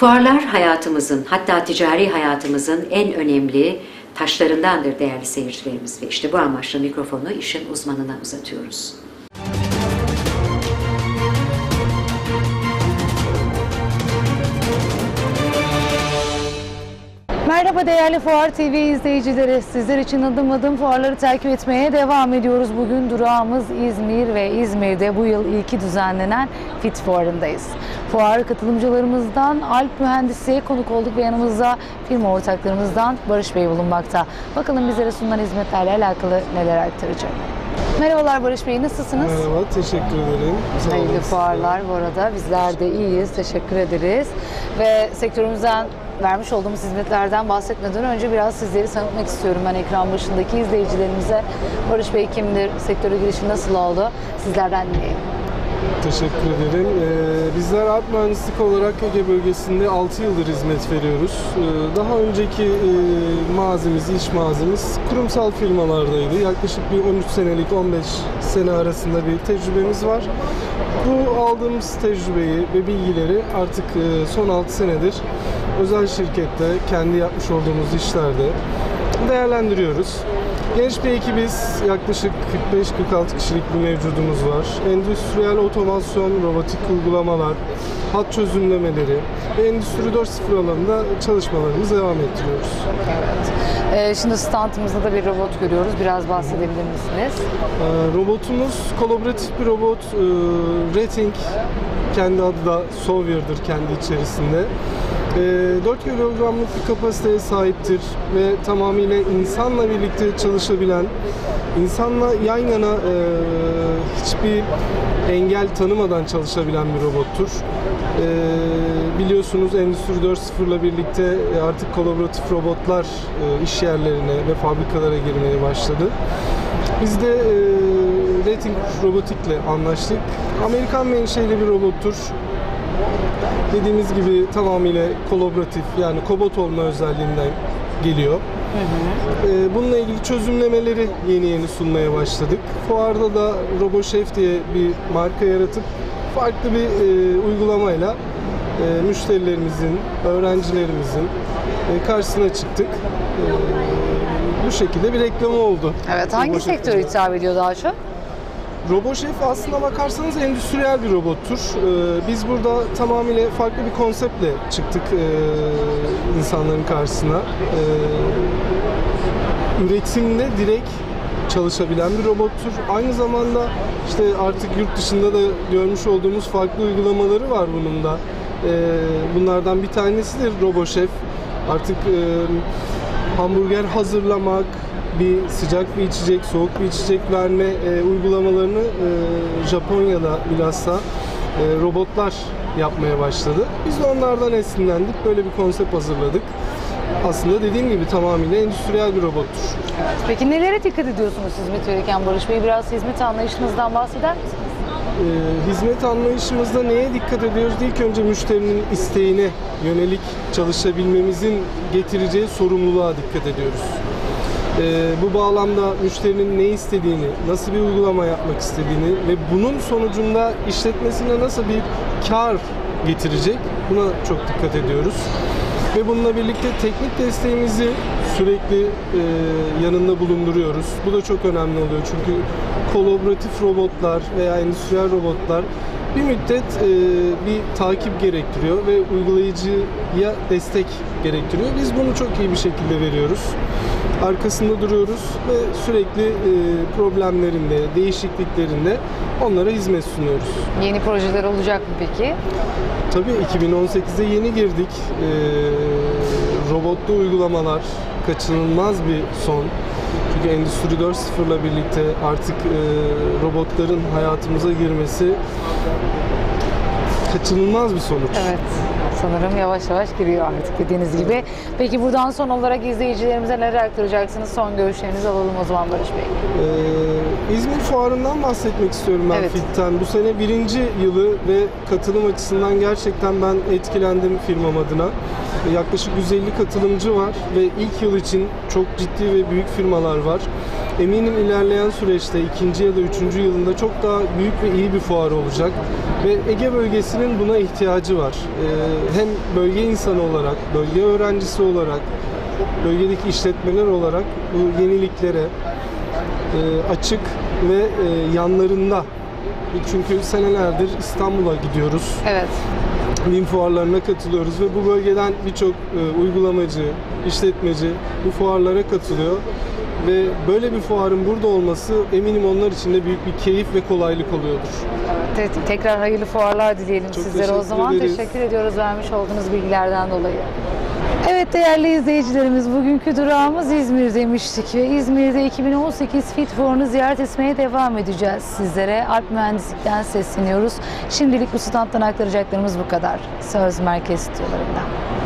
Fuarlar hayatımızın, hatta ticari hayatımızın en önemli taşlarındandır değerli seyircilerimiz ve işte bu amaçla mikrofonu işin uzmanına uzatıyoruz. Merhaba değerli Fuar TV izleyicileri. Sizler için adım adım fuarları takip etmeye devam ediyoruz. Bugün durağımız İzmir ve İzmir'de bu yıl ilki düzenlenen FIT Fuarı'ndayız. Fuar katılımcılarımızdan Alp Mühendisliğe konuk olduk ve yanımızda firma ortaklarımızdan Barış Bey bulunmakta. Bakalım bizlere sunulan hizmetlerle alakalı neler aktaracak. Merhabalar Barış Bey, nasılsınız? Merhaba, teşekkür ederim. Hayırlı fuarlar bu arada. Bizler de iyiyiz, teşekkür ederiz. Ve sektörümüzden vermiş olduğumuz hizmetlerden bahsetmeden önce biraz sizleri tanıtmak istiyorum. Ben ekran başındaki izleyicilerimize Barış Bey kimdir, sektöre girişi nasıl oldu, sizlerden dinleyelim. Teşekkür ederim. Bizler Alp Mühendislik olarak Ege bölgesinde 6 yıldır hizmet veriyoruz. Daha önceki mazimiz, iş mazimiz kurumsal firmalardaydı. Yaklaşık bir 13 senelik 15 sene arasında bir tecrübemiz var. Bu aldığımız tecrübeyi ve bilgileri artık son 6 senedir özel şirkette, kendi yapmış olduğumuz işlerde değerlendiriyoruz. Genç bir ekibiz. Yaklaşık 45-46 kişilik bir mevcudumuz var. Endüstriyel otomasyon, robotik uygulamalar, hat çözümlemeleri ve Endüstri 4.0 alanında çalışmalarımızı devam ettiriyoruz. Evet. Şimdi standımızda da bir robot görüyoruz. Biraz bahsedebilir misiniz? Robotumuz kolaboratif bir robot. Rating, kendi adı da Sawyer'dır kendi içerisinde. 4 kilogramlık bir kapasiteye sahiptir ve tamamıyla insanla birlikte çalışabilen, insanla yan yana hiçbir engel tanımadan çalışabilen bir robottur. Biliyorsunuz Endüstri 4.0 ile birlikte artık kolaboratif robotlar iş yerlerine ve fabrikalara girmeye başladı. Biz de Rating Robotik'le anlaştık. Amerikan menşeli bir robottur. Dediğimiz gibi tamamıyla kolaboratif, yani kobot olma özelliğinden geliyor. Bununla ilgili çözümlemeleri yeni sunmaya başladık. Fuarda da RoboChef diye bir marka yaratıp farklı bir uygulamayla müşterilerimizin, öğrencilerimizin karşısına çıktık. Bu şekilde bir reklamı oldu. Evet, hangi sektöre hitap ediyor daha çok? RoboChef aslına bakarsanız endüstriyel bir robottur. Biz burada tamamıyla farklı bir konseptle çıktık insanların karşısına. Üretimde direkt çalışabilen bir robottur. Aynı zamanda işte artık yurt dışında da görmüş olduğumuz farklı uygulamaları var bunun da. Bunlardan bir tanesidir RoboChef. Artık hamburger hazırlamak, bir sıcak bir içecek, soğuk bir içecek verme uygulamalarını Japonya'da bilhassa robotlar yapmaya başladı. Biz de onlardan esinlendik, böyle bir konsept hazırladık. Aslında dediğim gibi tamamıyla endüstriyel bir robottur. Evet. Peki nelere dikkat ediyorsunuz hizmet verirken Barış Bey? Biraz hizmet anlayışınızdan bahseder misiniz? Hizmet anlayışımızda neye dikkat ediyoruz? İlk önce müşterinin isteğine yönelik çalışabilmemizin getireceği sorumluluğa dikkat ediyoruz. Bu bağlamda müşterinin ne istediğini, nasıl bir uygulama yapmak istediğini ve bunun sonucunda işletmesine nasıl bir kar getirecek, buna çok dikkat ediyoruz. Ve bununla birlikte teknik desteğimizi sürekli yanında bulunduruyoruz. Bu da çok önemli oluyor çünkü kolaboratif robotlar veya endüstriyel robotlar bir müddet bir takip gerektiriyor ve uygulayıcıya destek gerektiriyor. Biz bunu çok iyi bir şekilde veriyoruz. Arkasında duruyoruz ve sürekli problemlerinde, değişikliklerinde onlara hizmet sunuyoruz. Yeni projeler olacak mı peki? Tabii 2018'e yeni girdik. Robotlu uygulamalar kaçınılmaz bir son. Çünkü Endüstri 4.0 ile birlikte artık robotların hayatımıza girmesi kaçınılmaz bir sonuç. Evet. Sanırım yavaş yavaş giriyor artık dediğiniz gibi. Peki buradan son olarak izleyicilerimize neler aktaracaksınız? Son görüşlerinizi alalım o zaman Barış Bey. İzmir Fuarı'ndan bahsetmek istiyorum ben, evet. FIT'ten. Bu sene 1. yılı ve katılım açısından gerçekten ben etkilendim firmam adına. Yaklaşık 150 katılımcı var ve ilk yıl için çok ciddi ve büyük firmalar var. Eminim ilerleyen süreçte 2. ya da 3. yılında çok daha büyük ve iyi bir fuar olacak. Ve Ege bölgesinin buna ihtiyacı var. Hem bölge insanı olarak, bölge öğrencisi olarak, bölgedeki işletmeler olarak bu yeniliklere açık ve yanlarında. Çünkü senelerdir İstanbul'a gidiyoruz. Evet. BİM fuarlarına katılıyoruz ve bu bölgeden birçok uygulamacı, işletmeci bu fuarlara katılıyor. Ve böyle bir fuarın burada olması eminim onlar için de büyük bir keyif ve kolaylık oluyordur. Evet, tekrar hayırlı fuarlar dileyelim Çok sizlere o teşekkür zaman. ederiz. Teşekkür ediyoruz vermiş olduğunuz bilgilerden dolayı. Evet değerli izleyicilerimiz, bugünkü durağımız İzmir demiştik ve İzmir'de 2018 Fit Fuarı'nı ziyaret etmeye devam edeceğiz. Sizlere Alp Mühendislik'ten sesleniyoruz. Şimdilik bu standtan aktaracaklarımız bu kadar. Söz Merkez Stüdyolarından.